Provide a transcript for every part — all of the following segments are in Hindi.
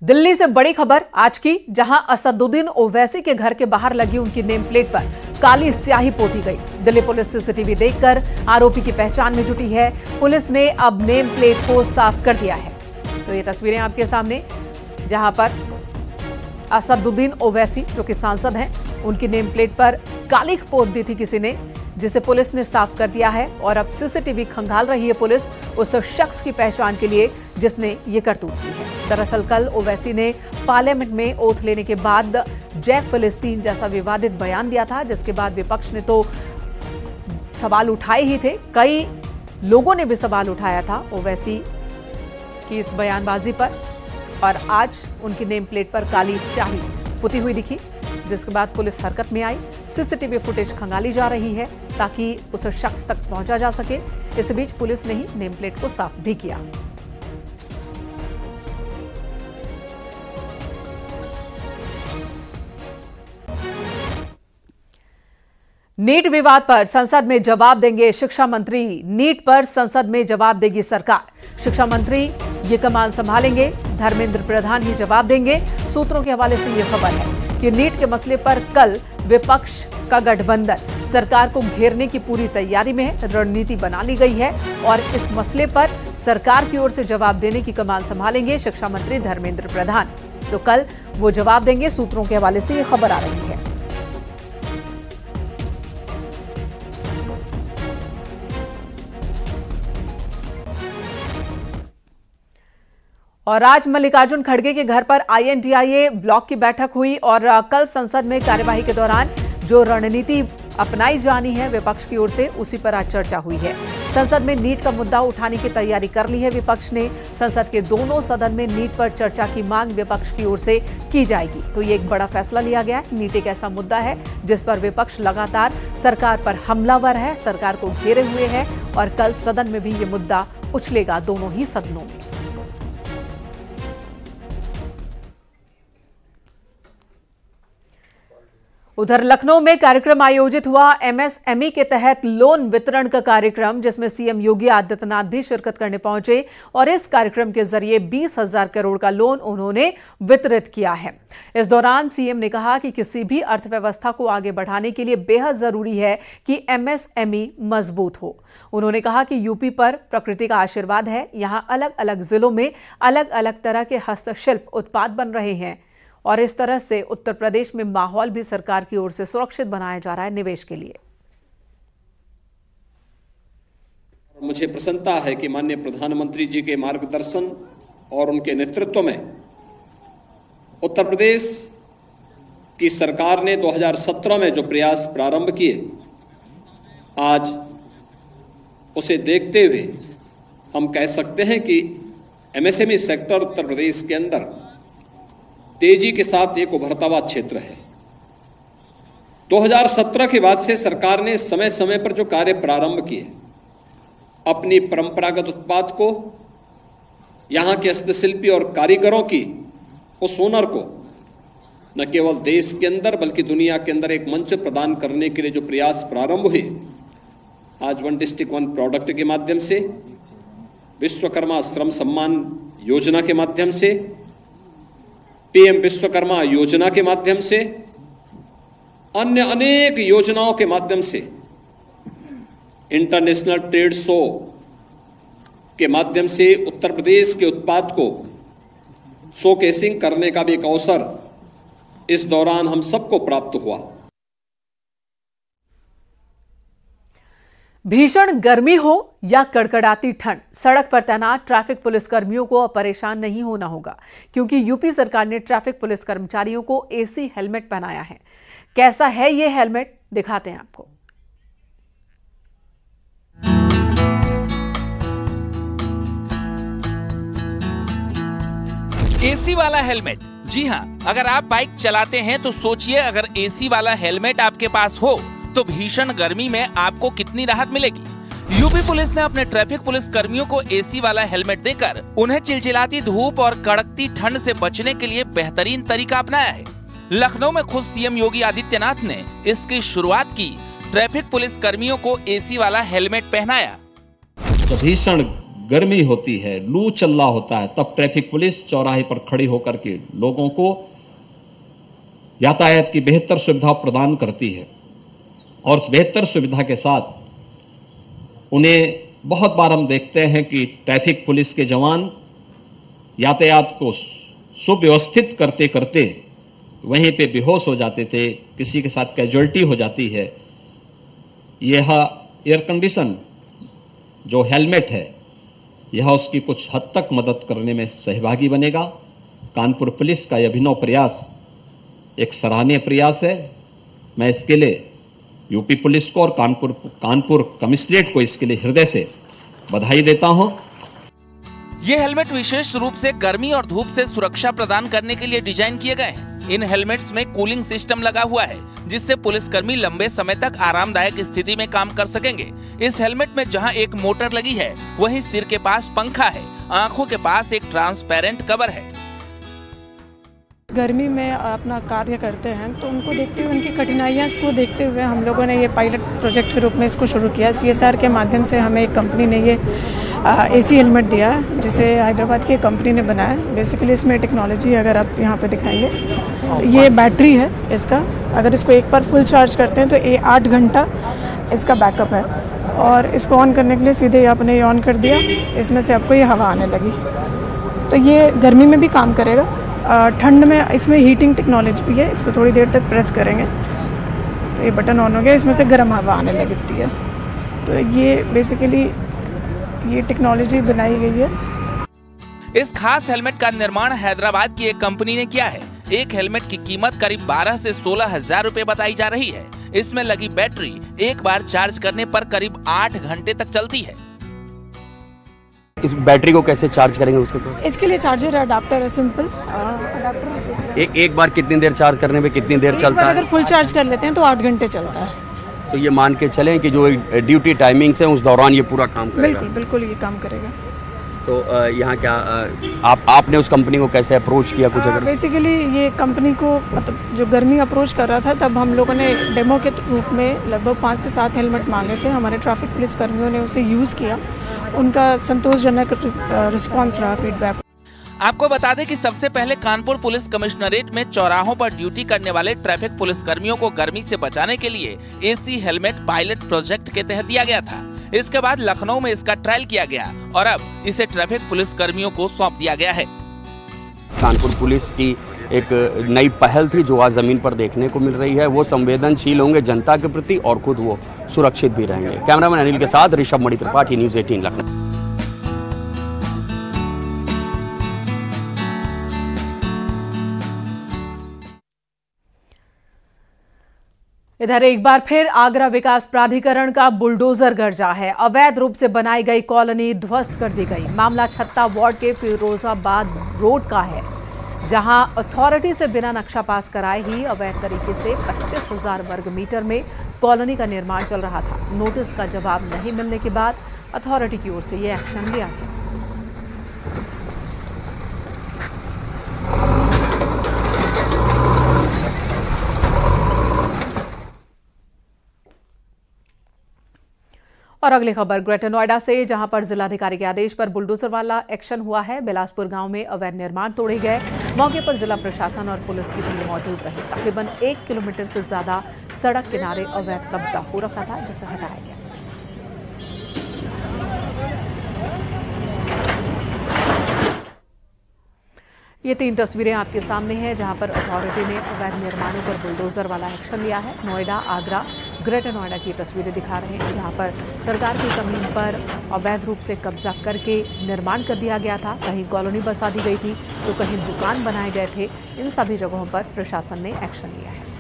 दिल्ली से बड़ी खबर आज की, जहां असदुद्दीन ओवैसी के घर के बाहर लगी उनकी नेम प्लेट पर काली स्याही पोती गई। दिल्ली पुलिस सीसीटीवी देखकर आरोपी की पहचान में जुटी है। पुलिस ने अब नेम प्लेट को साफ कर दिया है। तो ये तस्वीरें आपके सामने, जहां पर असदुद्दीन ओवैसी जो कि सांसद हैं, उनकी नेम प्लेट पर काली पोत दी थी किसी ने, जिसे पुलिस ने साफ कर दिया है। और अब सीसीटीवी खंगाल रही है पुलिस उस शख्स की पहचान के लिए जिसने ये करतूत की है। दरअसल कल ओवैसी ने पार्लियामेंट में ओथ लेने के बाद जय फिलिस्तीन जैसा विवादित बयान दिया था, जिसके बाद विपक्ष ने तो सवाल उठाए ही थे। कई लोगों ने भी सवाल उठाया था ओवैसी की इस बयानबाजी पर। और आज उनकी नेम प्लेट पर काली स्याही पुती हुई दिखी, जिसके बाद पुलिस हरकत में आई। सीसीटीवी फुटेज खंगाली जा रही है ताकि उस शख्स तक पहुंचा जा सके। इस बीच पुलिस ने ही नेम प्लेट को साफ भी किया। नीट विवाद पर संसद में जवाब देंगे शिक्षा मंत्री। नीट पर संसद में जवाब देगी सरकार। शिक्षा मंत्री ये कमान संभालेंगे। धर्मेंद्र प्रधान ही जवाब देंगे। सूत्रों के हवाले से यह खबर है कि नीट के मसले पर कल विपक्ष का गठबंधन सरकार को घेरने की पूरी तैयारी में है। रणनीति बना ली गई है और इस मसले पर सरकार की ओर से जवाब देने की कमान संभालेंगे शिक्षा मंत्री धर्मेंद्र प्रधान। तो कल वो जवाब देंगे। सूत्रों के हवाले से यह खबर आ रही है। और आज मल्लिकार्जुन खड़गे के घर पर INDIA ब्लॉक की बैठक हुई और कल संसद में कार्यवाही के दौरान जो रणनीति अपनाई जानी है विपक्ष की ओर से, उसी पर आज चर्चा हुई है। संसद में नीट का मुद्दा उठाने की तैयारी कर ली है विपक्ष ने। संसद के दोनों सदन में नीट पर चर्चा की मांग विपक्ष की ओर से की जाएगी। तो ये एक बड़ा फैसला लिया गया है। नीट एक ऐसा मुद्दा है जिस पर विपक्ष लगातार सरकार पर हमलावर है, सरकार को घेरे हुए है और कल सदन में भी ये मुद्दा उछलेगा, दोनों ही सदनों में। उधर लखनऊ में कार्यक्रम आयोजित हुआ। MSME के तहत लोन वितरण का कार्यक्रम, जिसमें सीएम योगी आदित्यनाथ भी शिरकत करने पहुंचे और इस कार्यक्रम के जरिए 20,000 करोड़ का लोन उन्होंने वितरित किया है। इस दौरान सीएम ने कहा कि किसी भी अर्थव्यवस्था को आगे बढ़ाने के लिए बेहद जरूरी है कि MSME मजबूत हो। उन्होंने कहा कि यूपी पर प्रकृति का आशीर्वाद है। यहां अलग अलग जिलों में अलग अलग तरह के हस्तशिल्प उत्पाद बन रहे हैं और इस तरह से उत्तर प्रदेश में माहौल भी सरकार की ओर से सुरक्षित बनाया जा रहा है निवेश के लिए। मुझे प्रसन्नता है कि माननीय प्रधानमंत्री जी के मार्गदर्शन और उनके नेतृत्व में उत्तर प्रदेश की सरकार ने 2017 में जो प्रयास प्रारंभ किए, आज उसे देखते हुए हम कह सकते हैं कि MSME सेक्टर उत्तर प्रदेश के अंदर तेजी के साथ एक उभरता हुआ क्षेत्र है। 2017 के बाद से सरकार ने समय समय पर जो कार्य प्रारंभ किए, अपनी परंपरागत उत्पाद को, यहां के हस्तशिल्पी और कारीगरों की उस हुनर को न केवल देश के अंदर बल्कि दुनिया के अंदर एक मंच प्रदान करने के लिए जो प्रयास प्रारंभ हुए, आज वन डिस्ट्रिक्ट वन प्रोडक्ट के माध्यम से, विश्वकर्मा श्रम सम्मान योजना के माध्यम से, PM विश्वकर्मा योजना के माध्यम से, अन्य अनेक योजनाओं के माध्यम से, इंटरनेशनल ट्रेड शो के माध्यम से उत्तर प्रदेश के उत्पाद को शोकेसिंग करने का भी एक अवसर इस दौरान हम सबको प्राप्त हुआ। भीषण गर्मी हो या कड़कड़ाती ठंड, सड़क पर तैनात ट्रैफिक पुलिस कर्मियों को अब परेशान नहीं होना होगा, क्योंकि यूपी सरकार ने ट्रैफिक पुलिस कर्मचारियों को AC हेलमेट पहनाया है। कैसा है ये हेलमेट, दिखाते हैं आपको। AC वाला हेलमेट। जी हां, अगर आप बाइक चलाते हैं तो सोचिए, अगर AC वाला हेलमेट आपके पास हो तो भीषण गर्मी में आपको कितनी राहत मिलेगी। यूपी पुलिस ने अपने ट्रैफिक पुलिस कर्मियों को AC वाला हेलमेट देकर उन्हें चिलचिलाती धूप और कड़कती ठंड से बचने के लिए बेहतरीन तरीका अपनाया है। लखनऊ में खुद सीएम योगी आदित्यनाथ ने इसकी शुरुआत की। ट्रैफिक पुलिस कर्मियों को AC वाला हेलमेट पहनाया। तो भीषण गर्मी होती है, लू चल रहा होता है, तब ट्रैफिक पुलिस चौराहे पर खड़ी होकर के लोगों को यातायात की बेहतर सुविधा प्रदान करती है। और उस बेहतर सुविधा के साथ उन्हें बहुत बार हम देखते हैं कि ट्रैफिक पुलिस के जवान यातायात को सुव्यवस्थित करते करते वहीं पे बेहोश हो जाते थे, किसी के साथ कैजुअल्टी हो जाती है। यह एयर कंडीशन जो हेलमेट है, यह उसकी कुछ हद तक मदद करने में सहभागी बनेगा। कानपुर पुलिस का यह अभिनव प्रयास एक सराहनीय प्रयास है। मैं इसके लिए यूपी पुलिस को और कानपुर कमिश्नरेट को इसके लिए हृदय से बधाई देता हूं। ये हेलमेट विशेष रूप से गर्मी और धूप से सुरक्षा प्रदान करने के लिए डिजाइन किए गए हैं। इन हेलमेट्स में कूलिंग सिस्टम लगा हुआ है, जिससे पुलिसकर्मी लंबे समय तक आरामदायक स्थिति में काम कर सकेंगे। इस हेलमेट में जहां एक मोटर लगी है, वहीं सिर के पास पंखा है, आंखों के पास एक ट्रांसपेरेंट कवर है। गर्मी में अपना कार्य करते हैं तो उनको देखते हुए, उनकी कठिनाइयों को देखते हुए हम लोगों ने ये पायलट प्रोजेक्ट के रूप में इसको शुरू किया। CSR के माध्यम से हमें एक कंपनी ने ये AC हेलमेट दिया है, जिसे हैदराबाद की कंपनी ने बनाया है। बेसिकली इसमें टेक्नोलॉजी अगर आप यहाँ पे दिखाएंगे, ये बैटरी है इसका। अगर इसको एक बार फुल चार्ज करते हैं तो 8 घंटा इसका बैकअप है। और इसको ऑन करने के लिए सीधे आपने ये ऑन कर दिया, इसमें से आपको ये हवा आने लगी, तो ये गर्मी में भी काम करेगा। ठंड में इसमें हीटिंग टेक्नोलॉजी भी है। इसको थोड़ी देर तक प्रेस करेंगे तो ये बटन ऑन हो गया, इसमें से गर्म हवा आने लगती है। तो ये बेसिकली ये टेक्नोलॉजी बनाई गई है। इस खास हेलमेट का निर्माण हैदराबाद की एक कंपनी ने किया है। एक हेलमेट की कीमत करीब 12 से 16 हजार रुपए बताई जा रही है। इसमें लगी बैटरी एक बार चार्ज करने पर करीब 8 घंटे तक चलती है। इस बैटरी को कैसे चार्ज करेंगे उसके ऊपर? इसके लिए चार्जर अडाप्टर है, सिंपल अडाप्टर। एक बार कितनी देर चार्ज करने पे कितनी देर चलता है? अगर फुल चार्ज कर लेते हैं तो 8 घंटे चलता है। तो ये मान के चलें कि जो ड्यूटी टाइमिंग्स है उस दौरान ये पूरा काम करेगा? बिल्कुल बिल्कुल ये काम करेगा। तो यहाँ क्या आपने उस कंपनी को कैसे अप्रोच किया कुछ? अगर बेसिकली ये कंपनी को मतलब जो गर्मी अप्रोच कर रहा था, तब हम लोगों ने डेमो के रूप में लगभग 5 से 7 हेलमेट मांगे थे। हमारे ट्रैफिक पुलिस कर्मियों ने उसे यूज़ किया, उनका संतोषजनक रिस्पांस रहा, फीडबैक। आपको बता दें कि सबसे पहले कानपुर पुलिस कमिश्नरेट में चौराहों पर ड्यूटी करने वाले ट्रैफिक पुलिस कर्मियों को गर्मी से बचाने के लिए AC हेलमेट पायलट प्रोजेक्ट के तहत दिया गया था। इसके बाद लखनऊ में इसका ट्रायल किया गया और अब इसे ट्रैफिक पुलिस कर्मियों को सौंप दिया गया है। कानपुर पुलिस की एक नई पहल थी जो आज जमीन पर देखने को मिल रही है। वो संवेदनशील होंगे जनता के प्रति और खुद वो सुरक्षित भी रहेंगे। कैमरामैन अनिल के साथ ऋषभ मणि त्रिपाठी, न्यूज़ 18 लखनऊ। इधर एक बार फिर आगरा विकास प्राधिकरण का बुलडोजर गरजा है। अवैध रूप से बनाई गई कॉलोनी ध्वस्त कर दी गई। मामला छत्ता वार्ड के फिरोजाबाद रोड का है, जहां अथॉरिटी से बिना नक्शा पास कराए ही अवैध तरीके से 25,000 वर्ग मीटर में कॉलोनी का निर्माण चल रहा था। नोटिस का जवाब नहीं मिलने के बाद अथॉरिटी की ओर से ये एक्शन लिया गया। और अगली खबर ग्रेटर नोएडा से, जहां पर जिलाधिकारी के आदेश पर बुलडोजर वाला एक्शन हुआ है। बिलासपुर गांव में अवैध निर्माण तोड़े गए। मौके पर जिला प्रशासन और पुलिस की टीम मौजूद रही। तकरीबन 1 किलोमीटर से ज्यादा सड़क किनारे अवैध कब्जा हो रखा था, जिसे हटाया गया। ये 3 तस्वीरें आपके सामने हैं, जहां पर अथॉरिटी ने अवैध निर्माणों पर बुलडोजर वाला एक्शन लिया है। नोएडा, आगरा, ग्रेटर नोएडा की तस्वीरें दिखा रहे हैं, जहां पर सरकार की जमीन पर अवैध रूप से कब्जा करके निर्माण कर दिया गया था। कहीं कॉलोनी बसा दी गई थी तो कहीं दुकान बनाए गए थे। इन सभी जगहों पर प्रशासन ने एक्शन लिया है।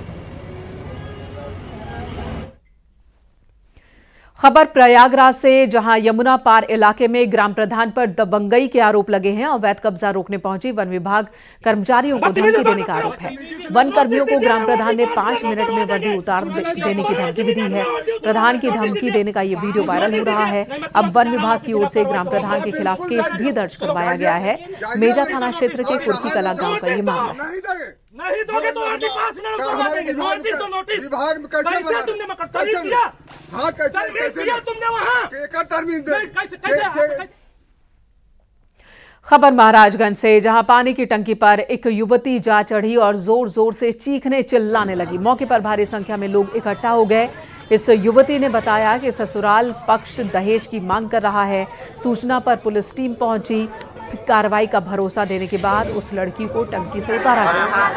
खबर प्रयागराज से, जहां यमुना पार इलाके में ग्राम प्रधान पर दबंगई के आरोप लगे हैं। अवैध कब्जा रोकने पहुंची वन विभाग कर्मचारियों को धमकी देने का आरोप है। वन कर्मियों को ग्राम प्रधान ने 5 मिनट में वर्दी उतार देने की धमकी भी दी है। प्रधान की धमकी देने का ये वीडियो वायरल हो रहा है। अब वन विभाग की ओर से ग्राम प्रधान के खिलाफ केस भी दर्ज करवाया गया है। मेजा थाना क्षेत्र के कुर्की कला गांव का ये मामला है। नहीं दोगे तो आगे 5 मिनट करवा देंगे। नोटिस तो नोटिस विभाग में कैसे तुमने तरमीम किया? हाँ कैसे किया तुमने वहाँ कैसे खबर महाराजगंज से, जहां पानी की टंकी पर एक युवती जा चढ़ी और जोर जोर से चीखने चिल्लाने लगी। मौके पर भारी संख्या में लोग इकट्ठा हो गए। इस युवती ने बताया कि ससुराल पक्ष दहेज की मांग कर रहा है। सूचना पर पुलिस टीम पहुंची। कार्रवाई का भरोसा देने के बाद उस लड़की को टंकी से उतारा गया।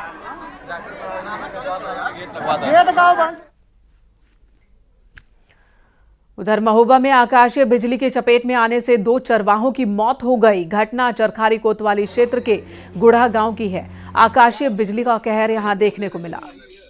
उधर महोबा में आकाशीय बिजली की चपेट में आने से 2 चरवाहों की मौत हो गई। घटना चरखारी कोतवाली क्षेत्र के गुढ़ा गांव की है। आकाशीय बिजली का कहर यहां देखने को मिला।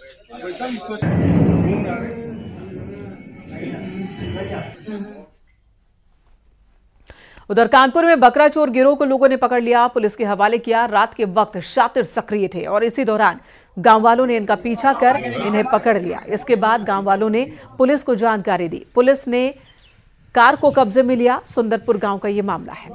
उधर कानपुर में बकरा चोर गिरोह को लोगों ने पकड़ लिया, पुलिस के हवाले किया। रात के वक्त शातिर सक्रिय थे और इसी दौरान गांव वालों ने इनका पीछा कर इन्हें पकड़ लिया। इसके बाद गांव वालों ने पुलिस को जानकारी दी। पुलिस ने कार को कब्जे में लिया। सुंदरपुर गांव का ये मामला है।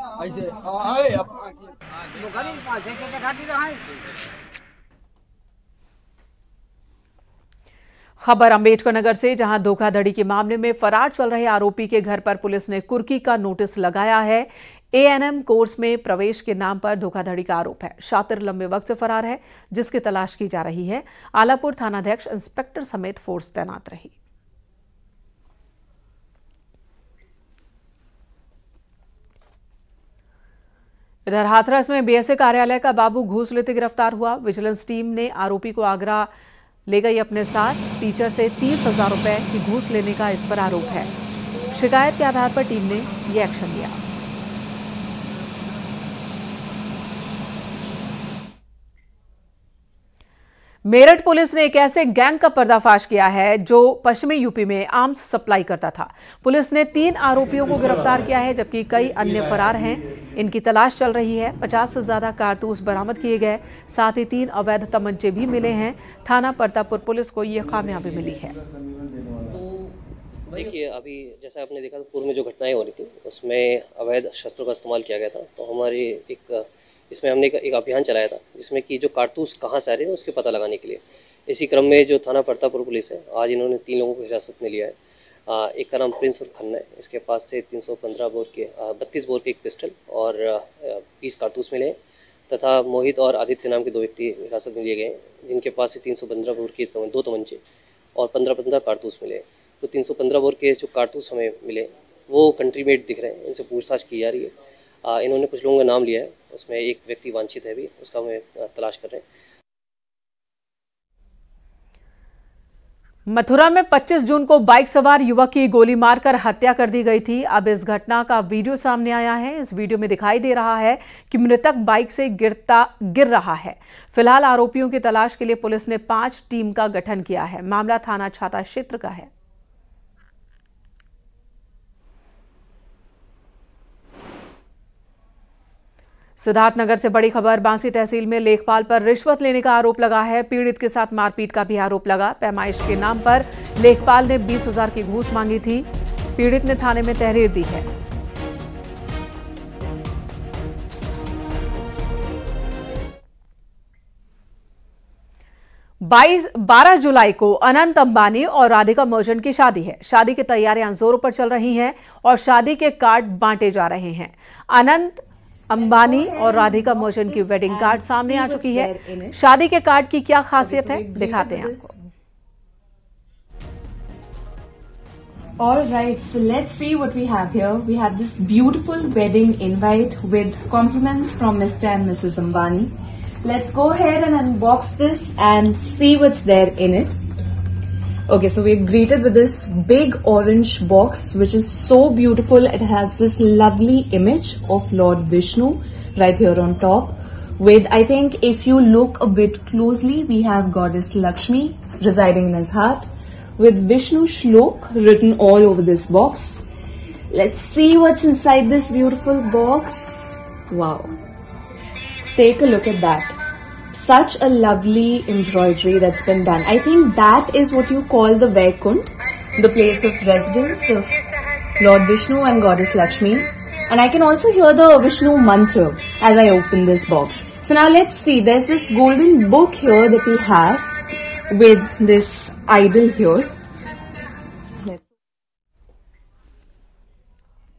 खबर अंबेडकर नगर से, जहां धोखाधड़ी के मामले में फरार चल रहे आरोपी के घर पर पुलिस ने कुर्की का नोटिस लगाया है। A&M कोर्स में प्रवेश के नाम पर धोखाधड़ी का आरोप है। शातिर लंबे वक्त से फरार है, जिसकी तलाश की जा रही है। आलापुर थानाध्यक्ष इंस्पेक्टर समेत फोर्स तैनात रही। इधर हाथरस में BSA कार्यालय का बाबू घूस लेते गिरफ्तार हुआ। विजिलेंस टीम ने आरोपी को आगरा ले गई अपने साथ। टीचर से 30,000 रुपए की घूस लेने का इस पर आरोप है। शिकायत के आधार पर टीम ने यह एक्शन लिया। मेरठ पुलिस ने एक ऐसे गैंग का पर्दाफाश किया है जो पश्चिमी यूपी में आर्म्स सप्लाई करता था। पुलिस ने 3 आरोपियों को गिरफ्तार किया है, जबकि कई अन्य फरार हैं। इनकी तलाश चल रही है। 50 से ज्यादा कारतूस बरामद किए गए, साथ ही 3 अवैध तमंचे भी मिले हैं। थाना परतापुर पुलिस को यह कामयाबी मिली है। देखिए, अभी जैसा आपने देखा पूर्व में जो घटनाएं हो रही थी उसमें अवैध शस्त्रों का इस्तेमाल किया गया था। तो हमारे इसमें हमने एक अभियान चलाया था जिसमें कि जो कारतूस कहाँ से आ रहे हैं उसके पता लगाने के लिए। इसी क्रम में जो थाना परतापुर पुलिस है, आज इन्होंने 3 लोगों को हिरासत में लिया है। एक का नाम प्रिंस और खन्ना है। इसके पास से 315 बोर के 32 बोर के एक पिस्टल और 20 कारतूस मिले हैं, तथा मोहित और आदित्य नाम के 2 व्यक्ति हिरासत में लिए गए, जिनके पास से 315 बोर के 2 तमंचे और 15-15 कारतूस मिले। तो 315 बोर के जो कारतूस हमें मिले वो कंट्री मेड दिख रहे हैं। इनसे पूछताछ की जा रही है। इन्होंने कुछ लोगों का नाम लिया है, उसमें एक व्यक्ति वांछित है, भी उसका हमें तलाश कर रहे हैं। मथुरा में 25 जून को बाइक सवार युवक की गोली मारकर हत्या कर दी गई थी। अब इस घटना का वीडियो सामने आया है। इस वीडियो में दिखाई दे रहा है कि मृतक बाइक से गिर रहा है। फिलहाल आरोपियों की तलाश के लिए पुलिस ने 5 टीम का गठन किया है। मामला थाना छाता क्षेत्र का है। सिद्धार्थनगर से बड़ी खबर, बांसी तहसील में लेखपाल पर रिश्वत लेने का आरोप लगा है। पीड़ित के साथ मारपीट का भी आरोप लगा। पैमाइश के नाम पर लेखपाल ने 20,000 की घूस मांगी थी। पीड़ित ने थाने में तहरीर दी है। बाईस 12 जुलाई को अनंत अंबानी और राधिका मर्चेंट की शादी है। शादी की तैयारियां जोरों पर चल रही हैं और शादी के कार्ड बांटे जा रहे हैं। अनंत अंबानी और राधिका मर्चेंट की वेडिंग कार्ड सामने आ चुकी है। शादी के कार्ड की क्या खासियत है, दिखाते हैं आपको। Alright, so let's see what we have here. We have this beautiful wedding invite with compliments from Mr. and Mrs. Ambani. Let's go ahead and unbox this and see what's there in it. Okay, so we're greeted with this big orange box, which is so beautiful. It has this lovely image of Lord Vishnu right here on top. With, I think, if you look a bit closely, we have Goddess Lakshmi residing in his heart, with Vishnu Shlok written all over this box. Let's see what's inside this beautiful box. Wow. Take a look at that. Such a lovely embroidery that's been done. I think that is what you call the Vaikunth, the place of residence of Lord Vishnu and Goddess Lakshmi. And I can also hear the Vishnu mantra as I open this box. So now let's see, there's this golden book here that we have with this idol here.